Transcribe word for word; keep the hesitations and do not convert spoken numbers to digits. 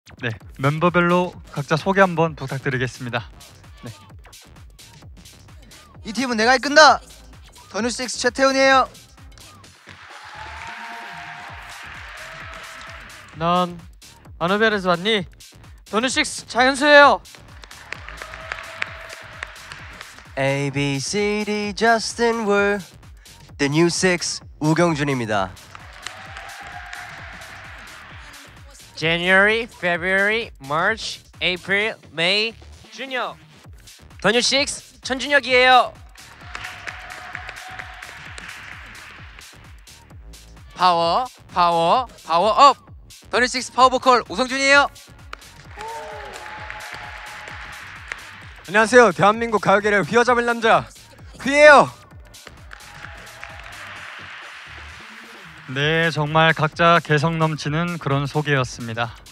네, 멤버별로 각자 소개 한번 부탁드리겠습니다. 네. 이 팀은 내가 이끈다. 더뉴식스 최태훈이에요. 넌 어느 별에서 왔니? 더뉴식스 장현수예요. A, B, C, D, Justin Wu, The New Six 우경준입니다. January, February, March, April, May, 준혁. 더뉴식스 천준혁이에요. 파워, 파워, 파워업. 더뉴식스 파워보컬 오성준이에요. 안녕하세요. 대한민국 가요계를 휘어잡을 남자 휘예요. 네, 정말 각자 개성 넘치는 그런 소개였습니다.